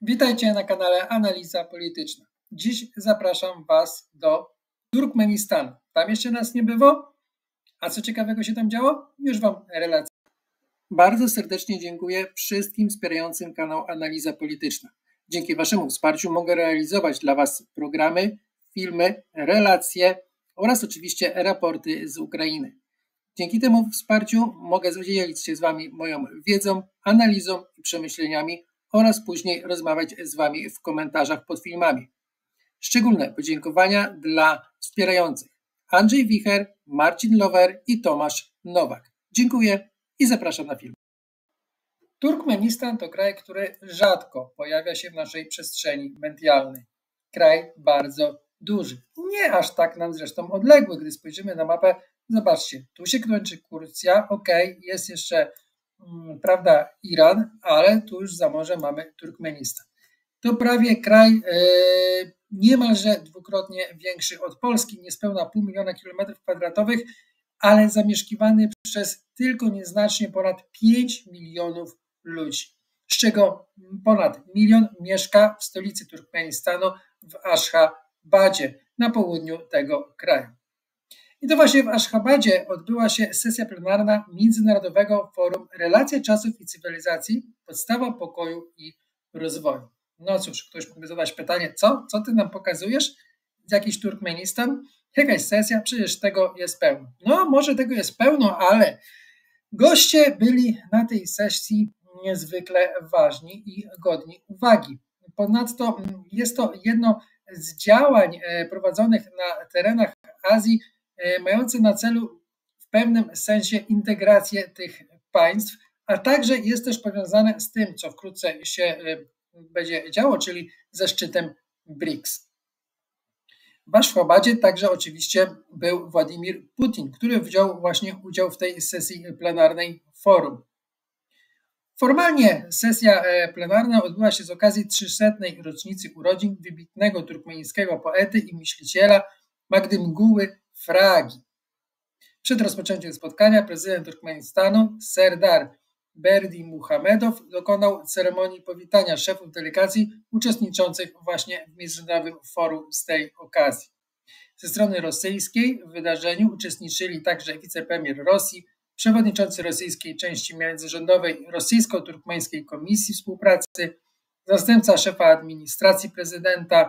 Witajcie na kanale Analiza Polityczna. Dziś zapraszam Was do Turkmenistanu. Tam jeszcze nas nie było? A co ciekawego się tam działo? Już Wam relację. Bardzo serdecznie dziękuję wszystkim wspierającym kanał Analiza Polityczna. Dzięki Waszemu wsparciu mogę realizować dla Was programy, filmy, relacje oraz oczywiście raporty z Ukrainy. Dzięki temu wsparciu mogę dzielić się z Wami moją wiedzą, analizą i przemyśleniami oraz później rozmawiać z Wami w komentarzach pod filmami. Szczególne podziękowania dla wspierających Andrzej Wicher, Marcin Lower i Tomasz Nowak. Dziękuję i zapraszam na film. Turkmenistan to kraj, który rzadko pojawia się w naszej przestrzeni medialnej. Kraj bardzo duży. Nie aż tak nam zresztą odległy. Gdy spojrzymy na mapę, zobaczcie, tu się kończy Turcja, jest jeszcze prawda, Iran, ale tu już za morze mamy Turkmenistan. To prawie kraj niemalże dwukrotnie większy od Polski, niespełna 500 000 km², ale zamieszkiwany przez tylko nieznacznie ponad 5 milionów ludzi, z czego ponad 1 milion mieszka w stolicy Turkmenistanu w Aszchabadzie, na południu tego kraju. I to właśnie w Aszchabadzie odbyła się sesja plenarna Międzynarodowego Forum Relacje Czasów i Cywilizacji – Podstawa Pokoju i Rozwoju. No cóż, ktoś mógłby zadać pytanie, co ty nam pokazujesz? Jakiś Turkmenistan? Jakaś sesja? Przecież tego jest pełno. No może tego jest pełno, ale goście byli na tej sesji niezwykle ważni i godni uwagi. Ponadto jest to jedno z działań prowadzonych na terenach Azji, mające na celu w pewnym sensie integrację tych państw, a także jest też powiązane z tym, co wkrótce się będzie działo, czyli ze szczytem BRICS. W Aszchabadzie także oczywiście był Władimir Putin, który wziął właśnie udział w tej sesji plenarnej forum. Formalnie sesja plenarna odbyła się z okazji 300. rocznicy urodzin wybitnego turkmeńskiego poety i myśliciela Magdymguły Fragi. Przed rozpoczęciem spotkania prezydent Turkmenistanu Serdar Berdimuhamedow dokonał ceremonii powitania szefów delegacji uczestniczących właśnie w Międzynarodowym Forum z tej okazji. Ze strony rosyjskiej w wydarzeniu uczestniczyli także wicepremier Rosji, przewodniczący rosyjskiej części międzyrządowej Rosyjsko-Turkmeńskiej Komisji Współpracy, zastępca szefa administracji prezydenta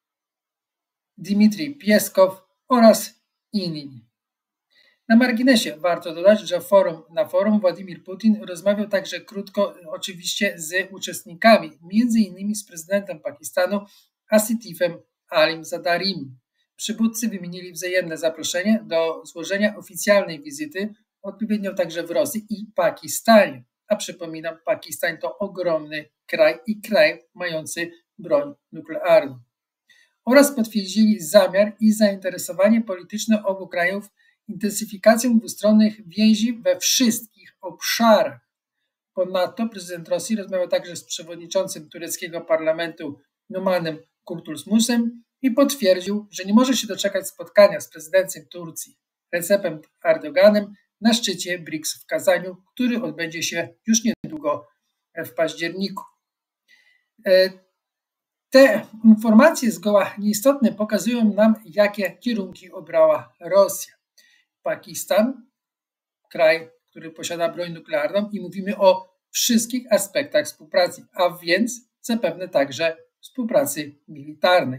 Dmitrij Pieskow oraz inni. Na marginesie warto dodać, że na forum Władimir Putin rozmawiał także krótko oczywiście z uczestnikami, m.in. z prezydentem Pakistanu Asitifem Alim Zadarim. Przywódcy wymienili wzajemne zaproszenie do złożenia oficjalnej wizyty, odpowiednio także w Rosji i Pakistanie. A przypominam, Pakistan to ogromny kraj i kraj mający broń nuklearną. Oraz potwierdzili zamiar i zainteresowanie polityczne obu krajów intensyfikacją dwustronnych więzi we wszystkich obszarach. Ponadto prezydent Rosji rozmawiał także z przewodniczącym tureckiego parlamentu Numanem Kurtulmusem i potwierdził, że nie może się doczekać spotkania z prezydentem Turcji Recepem Erdoganem na szczycie BRICS w Kazaniu, który odbędzie się już niedługo w październiku. Te informacje zgoła nieistotne pokazują nam, jakie kierunki obrała Rosja. Pakistan, kraj, który posiada broń nuklearną i mówimy o wszystkich aspektach współpracy, a więc zapewne także współpracy militarnej.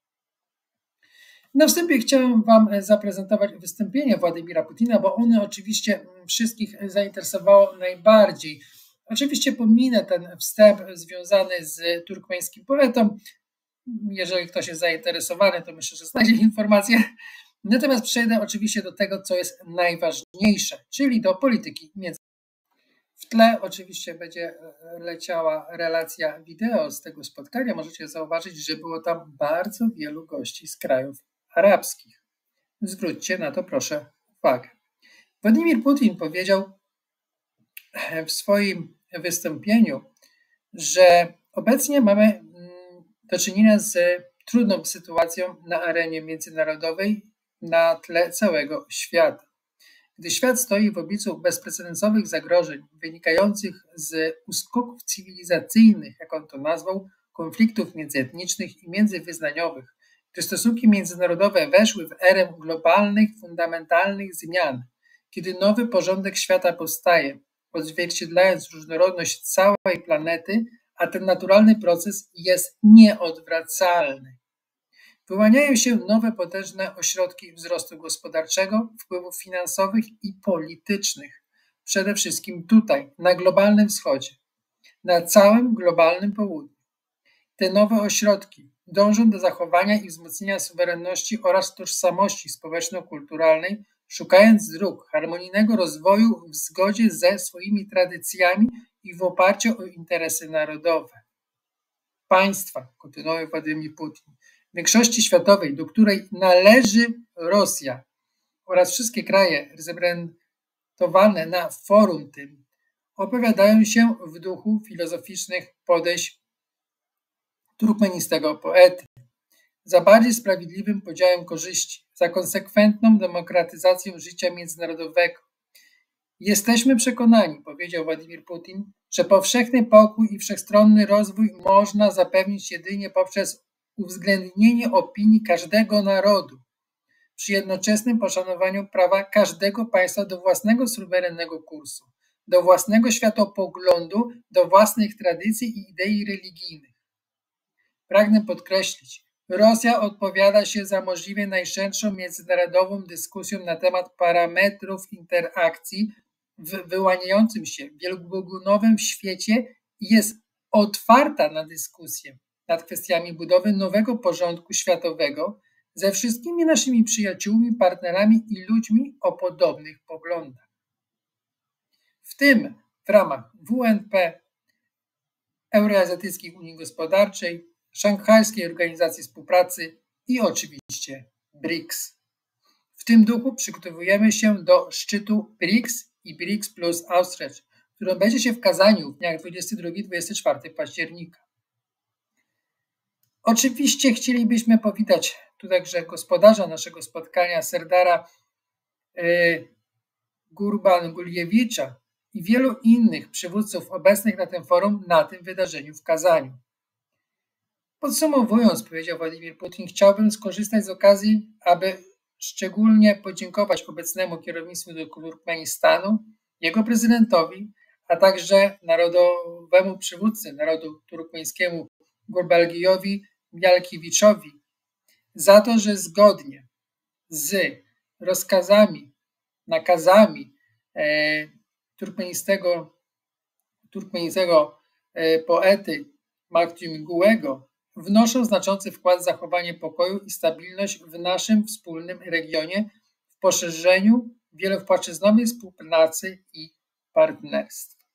Na wstępie chciałem Wam zaprezentować wystąpienie Władimira Putina, bo ono oczywiście wszystkich zainteresowało najbardziej. Oczywiście pominę ten wstęp związany z turkmeńskim poetą. Jeżeli ktoś jest zainteresowany, to myślę, że znajdzie informacje. Natomiast przejdę oczywiście do tego, co jest najważniejsze, czyli do polityki międzynarodowej. W tle oczywiście będzie leciała relacja wideo z tego spotkania. Możecie zauważyć, że było tam bardzo wielu gości z krajów arabskich. Zwróćcie na to proszę uwagę. Władimir Putin powiedział w swoim wystąpieniu, że obecnie mamy do czynienia z trudną sytuacją na arenie międzynarodowej na tle całego świata. Gdy świat stoi w obliczu bezprecedensowych zagrożeń wynikających z uskoków cywilizacyjnych, jak on to nazwał, konfliktów międzyetnicznych i międzywyznaniowych, gdy stosunki międzynarodowe weszły w erę globalnych, fundamentalnych zmian, kiedy nowy porządek świata powstaje, odzwierciedlając różnorodność całej planety, a ten naturalny proces jest nieodwracalny. Wyłaniają się nowe potężne ośrodki wzrostu gospodarczego, wpływów finansowych i politycznych, przede wszystkim tutaj, na globalnym wschodzie, na całym globalnym południu. Te nowe ośrodki dążą do zachowania i wzmocnienia suwerenności oraz tożsamości społeczno-kulturalnej, szukając dróg harmonijnego rozwoju w zgodzie ze swoimi tradycjami i w oparciu o interesy narodowe. Państwa, kontynuował Władimir Putin, większości światowej, do której należy Rosja oraz wszystkie kraje reprezentowane na forum tym, opowiadają się w duchu filozoficznych podejść turkmenistego poety, za bardziej sprawiedliwym podziałem korzyści, za konsekwentną demokratyzacją życia międzynarodowego. Jesteśmy przekonani, powiedział Władimir Putin, że powszechny pokój i wszechstronny rozwój można zapewnić jedynie poprzez uwzględnienie opinii każdego narodu, przy jednoczesnym poszanowaniu prawa każdego państwa do własnego suwerennego kursu, do własnego światopoglądu, do własnych tradycji i idei religijnych. Pragnę podkreślić, Rosja odpowiada się za możliwie najszerszą międzynarodową dyskusją na temat parametrów interakcji w wyłaniającym się wielobiegunowym świecie i jest otwarta na dyskusję nad kwestiami budowy nowego porządku światowego ze wszystkimi naszymi przyjaciółmi, partnerami i ludźmi o podobnych poglądach. W tym w ramach WNP, Euroazjatyckiej Unii Gospodarczej, Szanghajskiej Organizacji Współpracy i oczywiście BRICS. W tym duchu przygotowujemy się do szczytu BRICS i BRICS plus Outstretch, który odbędzie się w Kazaniu w dniach 22-24 października. Oczywiście chcielibyśmy powitać tu także gospodarza naszego spotkania, Serdara Gurbanguliewicza i wielu innych przywódców obecnych na tym forum, na tym wydarzeniu w Kazaniu. Podsumowując, powiedział Władimir Putin, chciałbym skorzystać z okazji, aby szczególnie podziękować obecnemu kierownictwu Turkmenistanu, jego prezydentowi, a także narodowemu przywódcy narodu turkmeńskiemu Gurbangulijowi Mialkiewiczowi za to, że zgodnie z nakazami turkmeńskiego poety Makhtumgułego wnoszą znaczący wkład w zachowanie pokoju i stabilność w naszym wspólnym regionie, w poszerzeniu wielopłaszczyznowej współpracy i partnerstwa.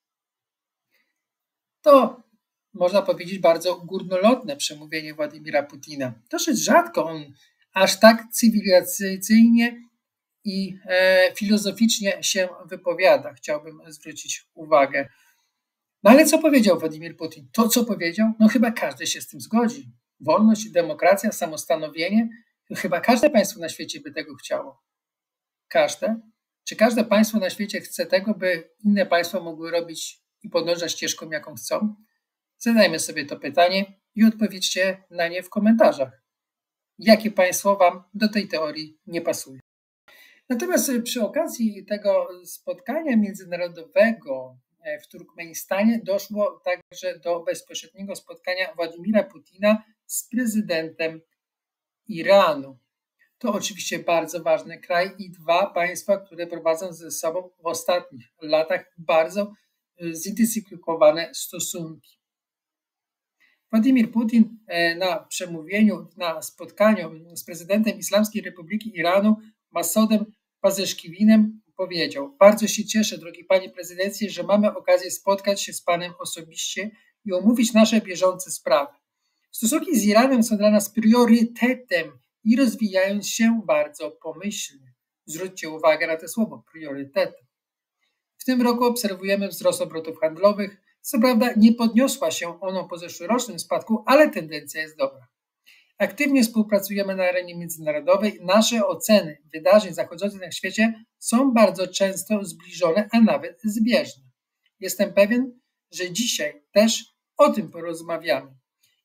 To, można powiedzieć, bardzo górnolotne przemówienie Władimira Putina. Dosyć rzadko on aż tak cywilizacyjnie i filozoficznie się wypowiada. Chciałbym zwrócić uwagę. No ale co powiedział Władimir Putin? To, co powiedział, no chyba każdy się z tym zgodzi. Wolność, demokracja, samostanowienie, chyba każde państwo na świecie by tego chciało. Każde? Czy każde państwo na świecie chce tego, by inne państwa mogły robić i podążać ścieżką, jaką chcą? Zadajmy sobie to pytanie i odpowiedzcie na nie w komentarzach. Jakie państwo wam do tej teorii nie pasuje? Natomiast przy okazji tego spotkania międzynarodowego w Turkmenistanie doszło także do bezpośredniego spotkania Władimira Putina z prezydentem Iranu. To oczywiście bardzo ważny kraj i dwa państwa, które prowadzą ze sobą w ostatnich latach bardzo zintensyfikowane stosunki. Władimir Putin na spotkaniu z prezydentem Islamskiej Republiki Iranu Masodem Pazeszkiwinem powiedział: bardzo się cieszę, drogi panie prezydencie, że mamy okazję spotkać się z panem osobiście i omówić nasze bieżące sprawy. Stosunki z Iranem są dla nas priorytetem i rozwijają się bardzo pomyślnie. Zwróćcie uwagę na to słowo, priorytetem. W tym roku obserwujemy wzrost obrotów handlowych. Co prawda nie podniosła się ono po zeszłorocznym spadku, ale tendencja jest dobra. Aktywnie współpracujemy na arenie międzynarodowej. Nasze oceny wydarzeń zachodzących na świecie są bardzo często zbliżone, a nawet zbieżne. Jestem pewien, że dzisiaj też o tym porozmawiamy.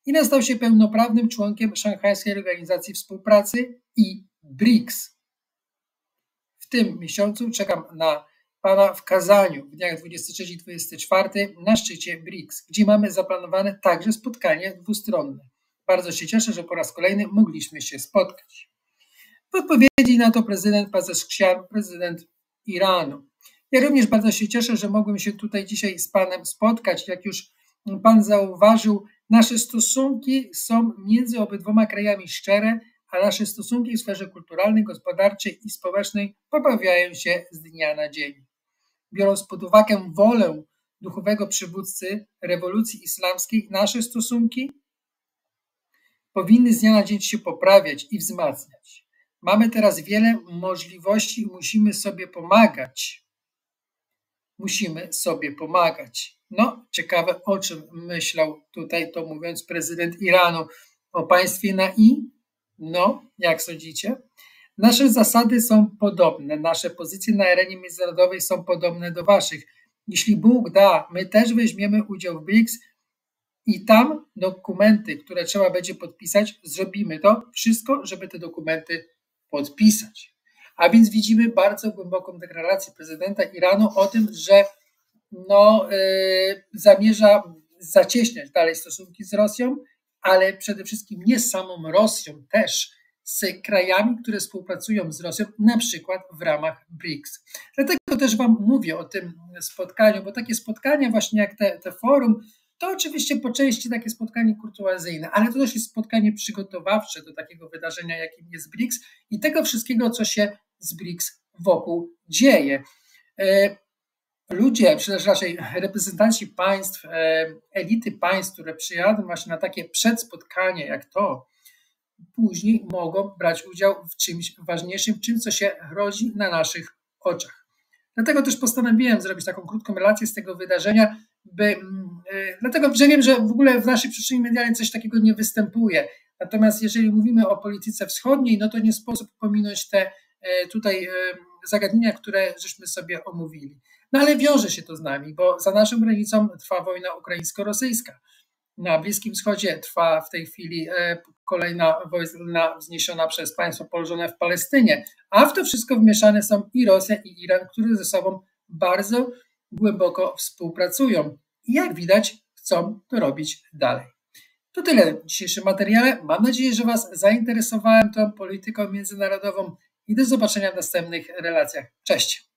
Iran stał się pełnoprawnym członkiem Szanghajskiej Organizacji Współpracy i BRICS. W tym miesiącu czekam na Pana w Kazaniu w dniach 23-24 na szczycie BRICS, gdzie mamy zaplanowane także spotkanie dwustronne. Bardzo się cieszę, że po raz kolejny mogliśmy się spotkać. W odpowiedzi na to prezydent Pezeshkian, prezydent Iranu. Ja również bardzo się cieszę, że mogłem się tutaj dzisiaj z Panem spotkać. Jak już Pan zauważył, nasze stosunki są między obydwoma krajami szczere, a nasze stosunki w sferze kulturalnej, gospodarczej i społecznej poprawiają się z dnia na dzień. Biorąc pod uwagę wolę duchowego przywódcy rewolucji islamskiej, nasze stosunki powinny z dnia na dzień się poprawiać i wzmacniać. Mamy teraz wiele możliwości i musimy sobie pomagać. No, ciekawe, o czym myślał tutaj, to mówiąc, prezydent Iranu. O państwie na I? No, jak sądzicie? Nasze zasady są podobne, nasze pozycje na arenie międzynarodowej są podobne do waszych. Jeśli Bóg da, my też weźmiemy udział w BRICS i tam dokumenty, które trzeba będzie podpisać, zrobimy to wszystko, żeby te dokumenty podpisać. A więc widzimy bardzo głęboką deklarację prezydenta Iranu o tym, że zamierza zacieśniać dalej stosunki z Rosją, ale przede wszystkim nie z samą Rosją, też z krajami, które współpracują z Rosją, na przykład w ramach BRICS. Dlatego też Wam mówię o tym spotkaniu, bo takie spotkania właśnie jak te forum, to oczywiście po części takie spotkanie kurtuazyjne, ale to też jest spotkanie przygotowawcze do takiego wydarzenia, jakim jest BRICS i tego wszystkiego, co się z BRICS wokół dzieje. Ludzie, czy też raczej reprezentanci państw, elity państw, które przyjadą właśnie na takie przedspotkanie jak to, później mogą brać udział w czymś ważniejszym, czym co się rodzi na naszych oczach. Dlatego też postanowiłem zrobić taką krótką relację z tego wydarzenia, dlatego że wiem, że w ogóle w naszej przestrzeni medialnej coś takiego nie występuje. Natomiast jeżeli mówimy o polityce wschodniej, no to nie sposób pominąć te tutaj zagadnienia, które żeśmy sobie omówili. No ale wiąże się to z nami, bo za naszą granicą trwa wojna ukraińsko-rosyjska. Na Bliskim Wschodzie trwa w tej chwili kolejna wojna wzniesiona przez państwo położone w Palestynie, a w to wszystko wmieszane są i Rosja, i Iran, które ze sobą bardzo głęboko współpracują. I jak widać, chcą to robić dalej. To tyle w dzisiejszym materiale. Mam nadzieję, że Was zainteresowałem tą polityką międzynarodową i do zobaczenia w następnych relacjach. Cześć!